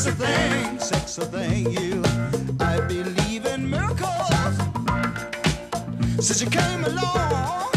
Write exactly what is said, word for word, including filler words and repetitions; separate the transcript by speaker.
Speaker 1: sexy thing, sexy thing, you. I believe in miracles since you came along.